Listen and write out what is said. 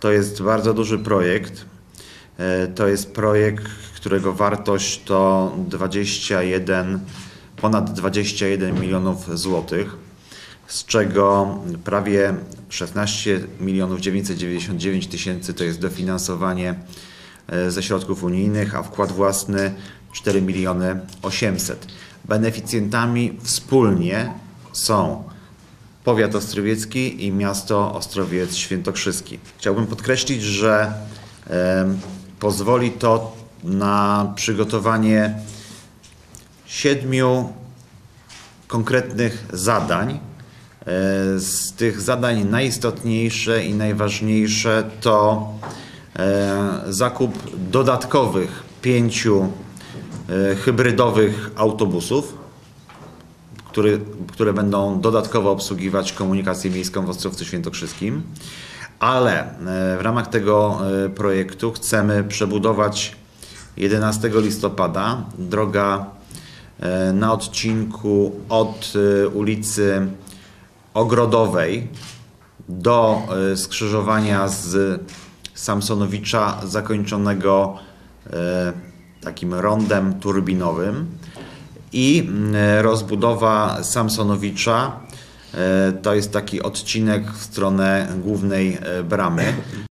To jest bardzo duży projekt. To jest projekt, którego wartość to ponad 21 milionów złotych, z czego prawie 16 milionów 999 tysięcy to jest dofinansowanie ze środków unijnych, a wkład własny 4 miliony 800. Beneficjentami wspólnie są powiat ostrowiecki i miasto Ostrowiec Świętokrzyski. Chciałbym podkreślić, że pozwoli to na przygotowanie 7 konkretnych zadań. Z tych zadań najistotniejsze i najważniejsze to zakup dodatkowych 5 hybrydowych autobusów, które będą dodatkowo obsługiwać komunikację miejską w Ostrowcu Świętokrzyskim. Ale w ramach tego projektu chcemy przebudować 11 listopada droga na odcinku od ulicy Ogrodowej do skrzyżowania z Samsonowicza zakończonego takim rondem turbinowym i rozbudowa Samsonowicza. To jest taki odcinek w stronę głównej bramy.